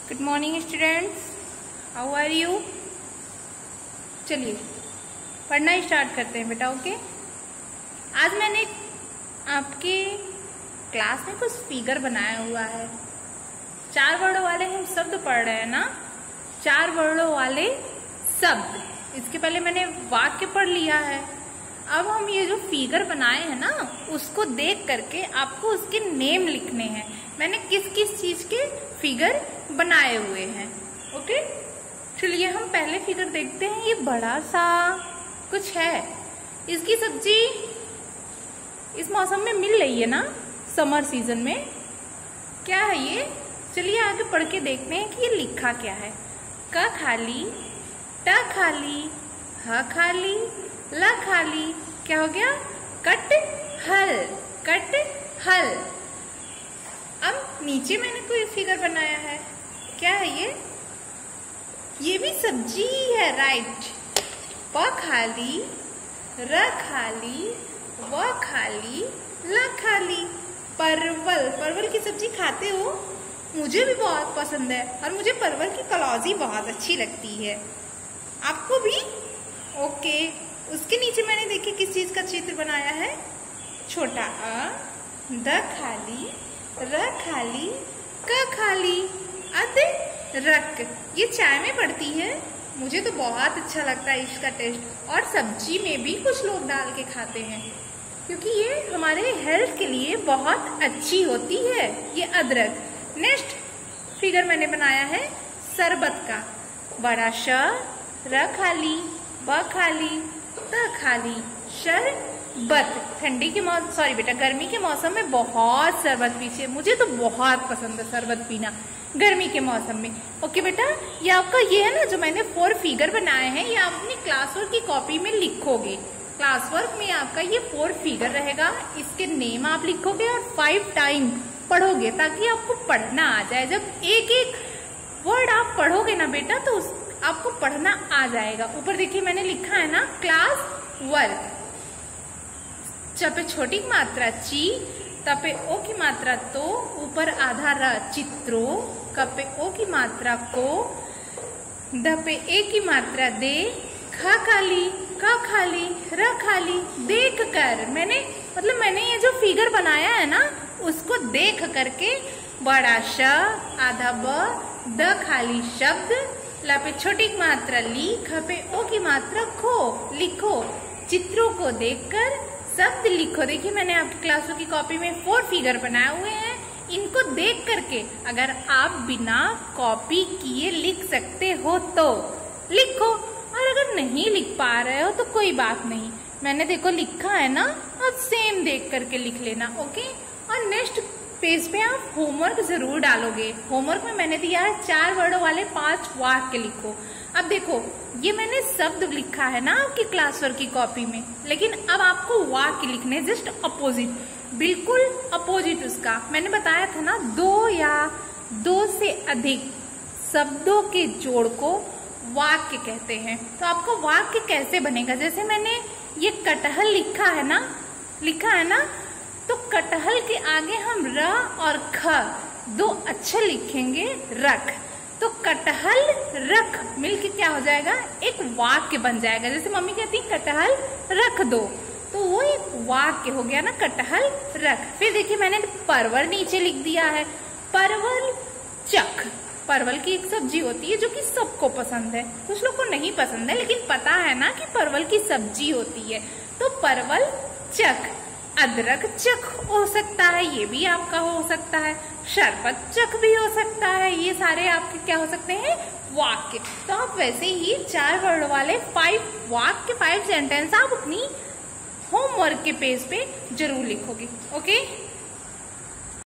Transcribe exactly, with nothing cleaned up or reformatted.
Good morning students, how are you. चलिए पढ़ना start करते हैं बेटा। ओके, आज मैंने आपके क्लास में कुछ फिगर बनाया हुआ है। चार वर्डों वाले हम शब्द पढ़ रहे हैं ना, चार वर्डों वाले शब्द। इसके पहले मैंने वाक्य पढ़ लिया है। अब हम ये जो फिगर बनाए हैं ना, उसको देख करके आपको उसके नेम लिखने हैं। मैंने किस किस चीज के फिगर बनाए हुए हैं। ओके, चलिए हम पहले फिगर देखते हैं। ये बड़ा सा कुछ है, इसकी सब्जी इस मौसम में मिल रही है ना, समर सीजन में। क्या है ये? चलिए आगे पढ़ के देखते हैं कि ये लिखा क्या है। क खाली, ट खाली, ह खाली, ल खाली। क्या हो गया? कट हल, कट हल। अब नीचे मैंने कोई फिगर बनाया है। क्या है ये? ये भी सब्जी ही है, राइट। प खाली, र खाली, व खाली, ल खाली। परवल, परवल की सब्जी खाते हो? मुझे भी बहुत पसंद है और मुझे परवल की कलौजी बहुत अच्छी लगती है। आपको भी? ओके, उसके नीचे मैंने देखिए किस चीज का चित्र बनाया है। छोटा अ, द खाली, र खाली, क खाली, अद रक। ये चाय में पड़ती है, मुझे तो बहुत अच्छा लगता है इसका टेस्ट। और सब्जी में भी कुछ लोग डाल के खाते हैं, क्योंकि ये हमारे हेल्थ के लिए बहुत अच्छी होती है, ये अदरक। नेक्स्ट फिगर मैंने बनाया है शरबत का। बड़ा श, र खाली, ब खाली, त खाली, शरबत। ठंडी के मौसम, सॉरी बेटा, गर्मी के मौसम में बहुत शरबत पीजिए। मुझे तो बहुत पसंद है शरबत पीना गर्मी के मौसम में। ओके बेटा, ये आपका ये है ना जो मैंने फोर फिगर बनाए हैं, ये आप अपनी क्लास वर्क की कॉपी में लिखोगे। क्लास वर्क में आपका ये फोर फिगर रहेगा, इसके नेम आप लिखोगे और फाइव टाइम पढ़ोगे, ताकि आपको पढ़ना आ जाए। जब एक एक वर्ड आप पढ़ोगे ना बेटा, तो उस, आपको पढ़ना आ जाएगा। ऊपर देखिए मैंने लिखा है ना, क्लास वर्क। च पे छोटी मात्रा ची, त पे ओ की मात्रा तो, ऊपर आधा र चित्रो, क पे ओ की मात्रा को, द पे ए की मात्रा दे, ख खाली, क खाली, र खाली। देख कर, मैंने मतलब मैंने ये जो फिगर बनाया है ना, उसको देख करके बड़ा श, आधा ब, द खाली शब्द, ल पे छोटी मात्रा ली, ख पे ओ की मात्रा खो, लिखो। चित्रों को देखकर शब्द लिखो। देखिए मैंने आपकी क्लासों की कॉपी में फोर फिगर बनाए हुए हैं। इनको देख करके अगर आप बिना कॉपी किए लिख सकते हो तो लिखो, और अगर नहीं लिख पा रहे हो तो कोई बात नहीं। मैंने देखो लिखा है ना, अब सेम देख करके लिख लेना। ओके, और नेक्स्ट पेज पे आप होमवर्क जरूर डालोगे। होमवर्क में मैंने दिया है चार वर्डों वाले पांच वाक्य लिखो। अब देखो ये मैंने शब्द लिखा है ना आपकी क्लास वर्क की कॉपी में, लेकिन अब आपको वाक्य लिखने जस्ट अपोजिट, बिल्कुल अपोजिट उसका। मैंने बताया था ना, दो या दो से अधिक शब्दों के जोड़ को वाक्य कहते हैं। तो आपको वाक्य कैसे बनेगा? जैसे मैंने ये कटहल लिखा है ना, लिखा है ना, तो कटहल के आगे हम र और ख दो अक्षर लिखेंगे, रख। तो कटहल रख मिलके क्या हो जाएगा? एक वाक्य बन जाएगा। जैसे मम्मी कहती है कटहल रख दो, तो वो एक वाक्य हो गया ना, कटहल रख। फिर देखिए मैंने परवल नीचे लिख दिया है। परवल चख, परवल की एक सब्जी होती है जो कि सबको पसंद है। कुछ लोग को नहीं पसंद है, लेकिन पता है ना कि परवल की सब्जी होती है। तो परवल चख। अदरक चख हो सकता है, ये भी आपका हो सकता है। शरबत चख भी हो सकता है। ये सारे आपके क्या हो सकते हैं? वाक्य। तो आप वैसे ही चार वर्ड वाले फाइव वाक्य, फाइव सेंटेंस आप अपनी होमवर्क के पेज पे जरूर लिखोगे। ओके।